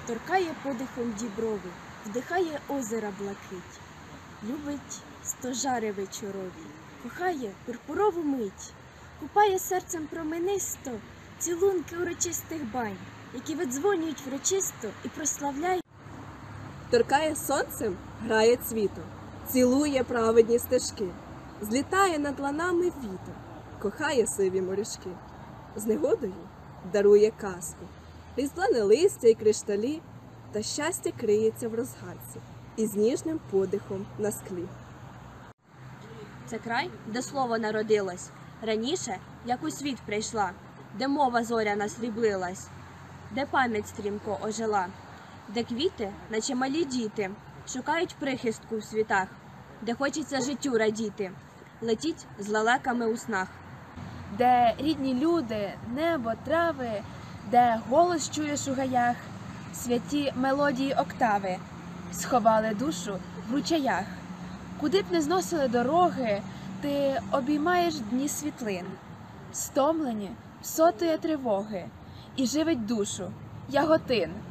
торкає подихом діброви, вдихає озера блакить, любить стожари вечорові, кохає пурпурову мить, купає серцем променисто цілунки урочистих бань, які видзвонюють врочисто і прославляють. Торкає сонцем, грає цвітом, цілує праведні стежки, злітає над ланами вітер, кохає сиві морішки, з негодою дарує казку, різдвяне листя й кришталі, та щастя криється в розгадці і з ніжним подихом на склі. Це край, де слово народилось, раніше, як у світ прийшла, де мова зоряна сріблилась, де пам'ять стрімко ожила, де квіти, наче малі діти, шукають прихистку в світах, де хочеться життю радіти, летіть з лелеками у снах. Де рідні люди, небо, трави, де голос чуєш у гаях, святі мелодії октави сховали душу в ручаях. Куди б не зносили дороги, ти обіймаєш дні світлин, стомлені сотує тривоги, і живить душу яготин.